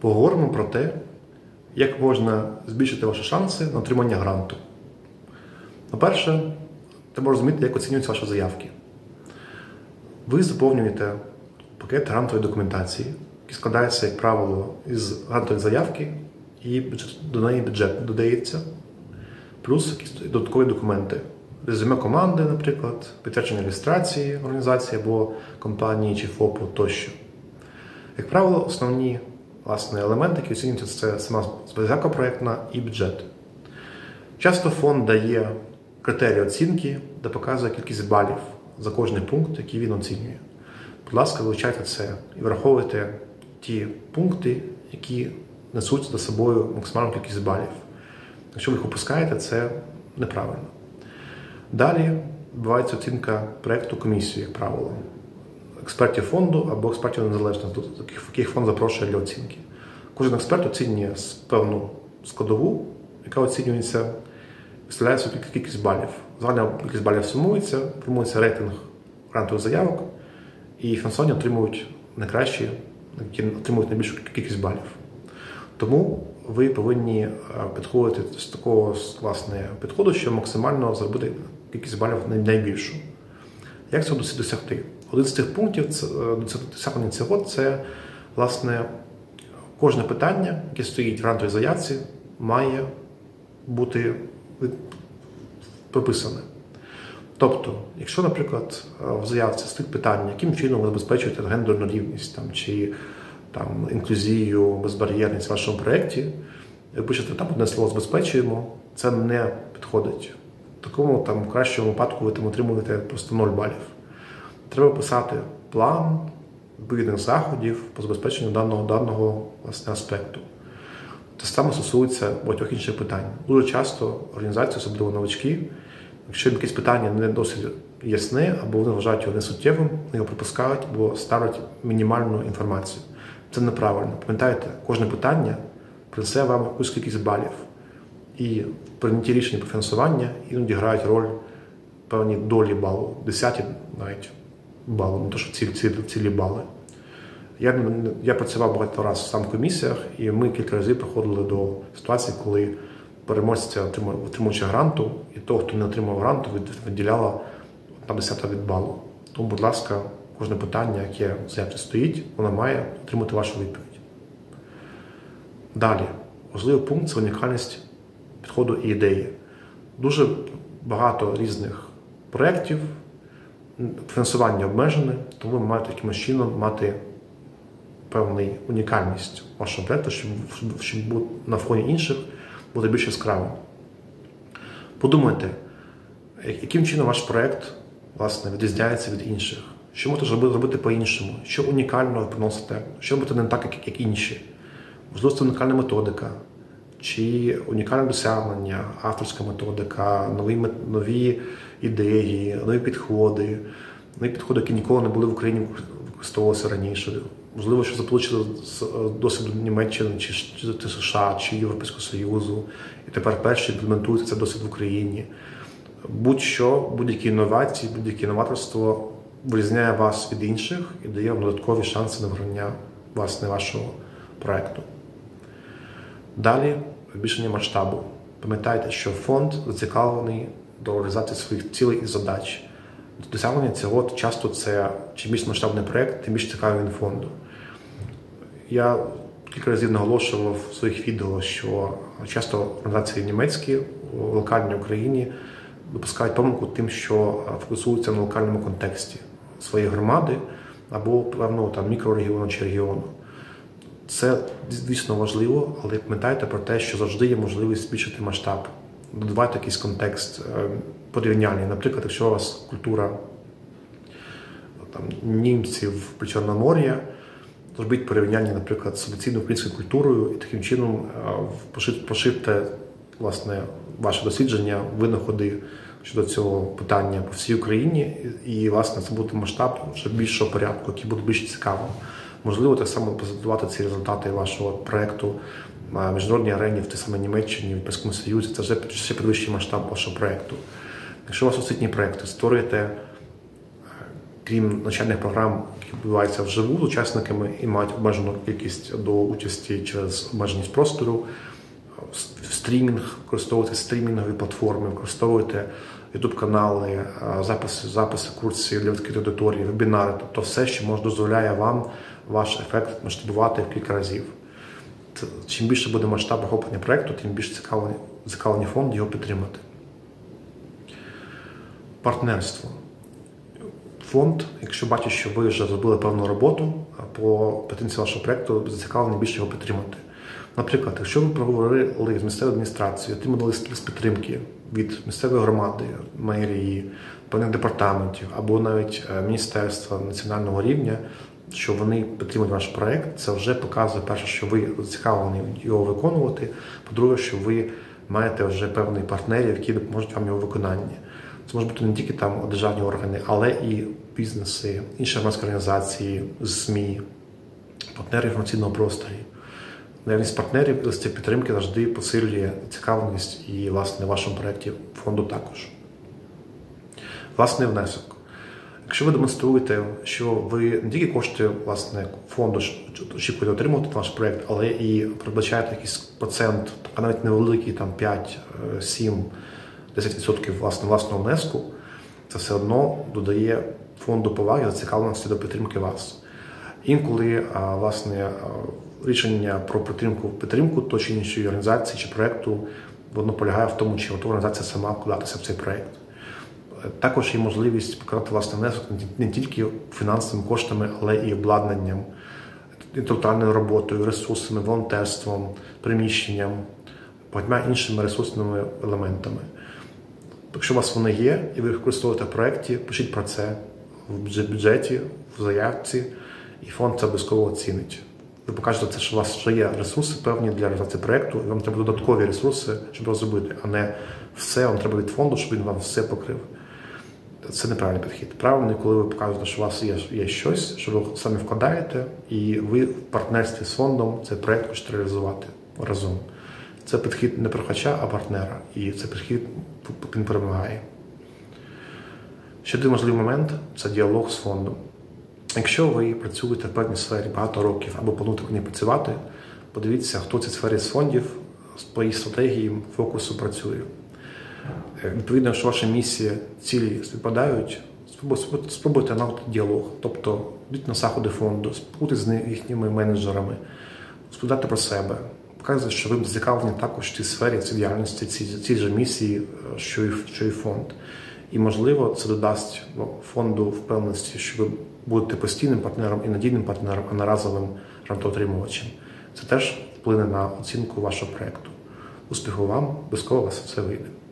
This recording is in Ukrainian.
Поговоримо про те, як можна збільшити ваші шанси на отримання гранту. По-перше, треба розуміти, як оцінюються ваші заявки. Ви заповнюєте пакет грантової документації, який складається, як правило, із грантової заявки, і до неї бюджет додається, плюс якісь додаткові документи. Резюме команди, наприклад, підтвердження реєстрації організації або компанії чи ФОПу тощо. Як правило, основні елементи, які оцінюються, це сама заявка проєктна і бюджет. Часто фонд дає критерії оцінки, де показує кількість балів за кожний пункт, який він оцінює. Будь ласка, вивчайте це і враховуйте ті пункти, які несуть за собою максимальну кількість балів. Якщо ви їх опускаєте, це неправильно. Далі відбувається оцінка проєкту комісією, як правило, експертів фонду або експертів незалежних, яких фонд запрошує для оцінки. Кожен експерт оцінює певну складову, яка оцінюється, виставляє собі кількість балів. Загальна кількість балів сумується, формується рейтинг грантових заявок, і фінансування отримують найкращі, які отримують найбільшу кількість балів. Тому ви повинні підходити з такого підходу, щоб максимально зробити кількість балів найбільшу. Як цього досягти? Один з цих пунктів досягнення цього – це, кожне питання, яке стоїть в грантовій заявці, має бути прописане. Тобто, якщо, наприклад, в заявці стоїть питання, яким чином ви забезпечуєте гендерну рівність чи інклюзію, безбар'єрність в вашому проєкті, ви пишете там одне слово «забезпечуємо», це не підходить. В такому кращому випадку ви отримуєте просто 0 балів. Треба писати план відповідних заходів по забезпеченню даного аспекту. Те саме стосується багатьох інших питань. Дуже часто організації, особливо новачки, якщо їм якесь питання не досить ясне, або вони вважають його несуттєвим, вони його пропускають або ставлять мінімальну інформацію. Це неправильно. Пам'ятайте, кожне питання принесе вам якусь кількість балів. І в прийнятті рішення про фінансування іноді грають роль певні долі балу, 10 навіть бали, не то що цілі бали. Я працював багато разів сам в комісіях, і ми кілька разів приходили до ситуації, коли переможця, отримуючи гранту, і того, хто не отримав гранту, відділяла 10 від балу. Тому, будь ласка, кожне питання, яке в заявці стоїть, воно має отримати вашу відповідь. Далі, важливий пункт – це унікальність підходу і ідеї. Дуже багато різних проєктів, фінансування обмежене, тому ви маєте якимось чином мати певну унікальність вашого проєкту, щоб на фоні інших бути більш яскравим. Подумайте, яким чином ваш проєкт відрізняється від інших. Що можете зробити по-іншому? Що унікального ви приносите? Що робите не так, як інші? Можливо, це унікальна методика, чи унікальне досягнення, авторська методика, нові ідеї, нові підходи, які ніколи не були в Україні, використовувалися раніше. Можливо, що заполучили з досвіду Німеччини, чи США, чи Європейського Союзу, і тепер перші імплементують цей досвід в Україні. Будь-що, будь-які інновації, будь-яке новаторство вирізняє вас від інших і дає вам додаткові шанси на виграння вашого проєкту. Далі збільшення масштабу. Пам'ятайте, що фонд зацікавлений до реалізації своїх цілей і задач. Досягнення цього часто це, чим більш масштабний проєкт, тим більш цікавий він фонду. Я кілька разів наголошував в своїх відео, що часто організації німецькі в локальній Україні допускають помилку тим, що фокусуються на локальному контексті своєї громади або певного мікрорегіону чи регіону. Це, звісно, важливо, але пам'ятайте про те, що завжди є можливість збільшити масштаб. Додавайте якийсь контекст порівняльний. Наприклад, якщо у вас культура німців Причорномор'я, то зробіть порівняння, наприклад, з офіційною українською культурою і таким чином поширте ваше дослідження, винаходи щодо цього питання по всій Україні, і, це буде масштаб вже більшого порядку, який буде більш цікавим. Можливо, так само презентувати ці результати вашого проєкту на міжнародній арені в тій самій Німеччині, в Європейському Союзі. Це вже ще підвищує масштаб вашого проєкту. Якщо у вас освітні проєкти, створюєте крім навчальних програм, які відбуваються вживу з учасниками і мають обмежену кількість до участі через обмеженість простору, в стрімінг, використовуйте стрімінгові платформи, використовуйте YouTube-канали, записи курсів для відкритої аудиторії, вебінари, тобто все, що дозволяє вам ваш ефект масштабувати в кілька разів. Чим більше буде масштаб охоплення проєкту, тим більше зацікавлені фонди його підтримати. Партнерство. Фонд, якщо бачить, що ви вже зробили певну роботу по підтримці вашого проєкту, зацікавлений більше його підтримати. Наприклад, якщо ви проговорили з місцевою адміністрацією, отримали лист підтримки від місцевої громади, мерії, певних департаментів або навіть міністерства національного рівня, що вони підтримують ваш проєкт, це вже показує, перше, що ви зацікавлені його виконувати, по-друге, що ви маєте вже певних партнерів, які допоможуть вам його виконанні. Це може бути не тільки там державні органи, але і бізнеси, інші громадські організації, ЗМІ, партнери інформаційного простору. Наявність партнерів і листів підтримки завжди посилює цікавість і, власне, в вашому проєкті фонду також. Власний внесок. Якщо ви демонструєте, що ви не тільки кошти, власне, фонду очікуєте отримувати ваш проєкт, але і передбачаєте якийсь процент, а навіть невеликий, там 5, 7, 10% власного внеску, це все одно додає фонду поваги, зацікавленості до підтримки вас. Інколи, власне, рішення про підтримку то чи іншої організації чи проєкту, воно полягає в тому, чи готова організація сама вкладатися в цей проєкт. Також є можливість показати власний внесок не тільки фінансовими коштами, але і обладнанням, інтелектуальною роботою, ресурсами, волонтерством, приміщенням, багатьма іншими ресурсними елементами. Якщо у вас вони є, і ви їх використовуєте в проєкті, пишіть про це в бюджеті, в заявці, і фонд це обов'язково оцінить. Ви покажете, що у вас вже є ресурси певні для реалізації проєкту, і вам треба додаткові ресурси, щоб його зробити, а не все вам треба від фонду, щоб він вам все покрив. Це неправильний підхід. Правильно, коли ви показуєте, що у вас є щось, що ви самі вкладаєте, і ви в партнерстві з фондом цей проєкт хочете реалізувати разом. Це підхід не прохача, а партнера. І цей підхід він перемагає. Ще один важливий момент – це діалог з фондом. Якщо ви працюєте в певній сфері багато років або плануєте в ній працювати, подивіться, хто в цій сфері з фондів по їх стратегії, фокусу працює. Відповідно, якщо ваша місія, цілі співпадають, спробуйте навити діалог. Тобто, йдіть на заходи фонду, спілкуйтесь з їхніми менеджерами, розповідайте про себе, показуйте, що ви зацікавлені також в цій сфері, цій діяльності, цій же місії, що і фонд. І, можливо, це додасть фонду впевненості, що ви будете постійним партнером і надійним партнером, а не разовим грантоотримувачем. Це теж вплине на оцінку вашого проєкту. Успіху вам, обов'язково у вас все вийде.